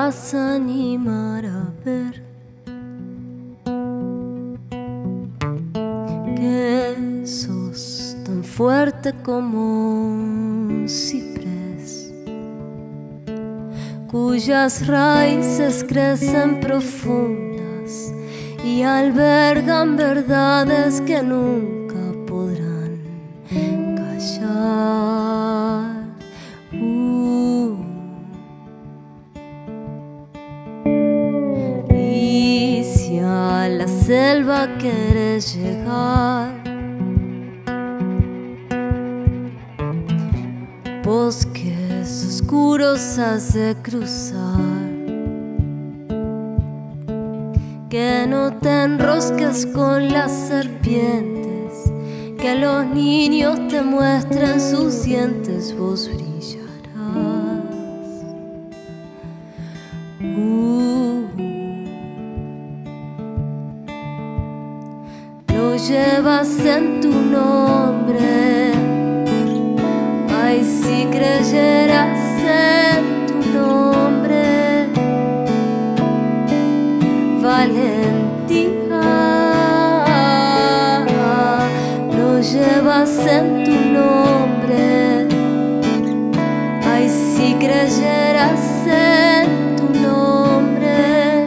vas a animar a ver que sos tan fuerte como un ciprés, cuyas raíces crecen profundas y albergan verdades que nunca podrán callar. Y si a la selva quieres llegar, bosques oscuros has de cruzar, que no te enrosques con las serpientes, que los niños te muestren sus dientes, vos brillarás. Lo llevas en tu nombre, ay, si creyeras en tu nombre, valentía. Lo llevas en tu nombre, ay, si creyeras en tu nombre,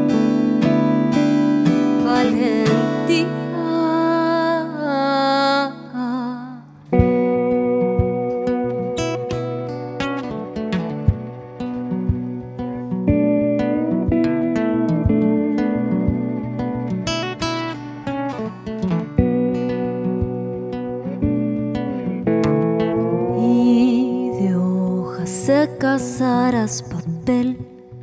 valentía. Secas harás papel,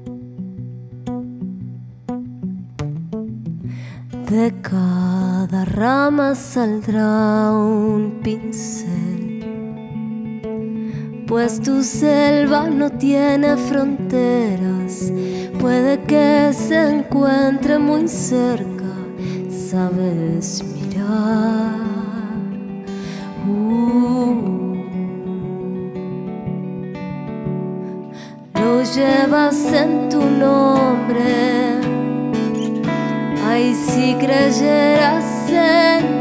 de cada rama saldrá un pincel, pues tu selva no tiene fronteras, puede que se encuentre muy cerca, sabes mirar. Lo llevas en tu nombre, ay, si creyeras en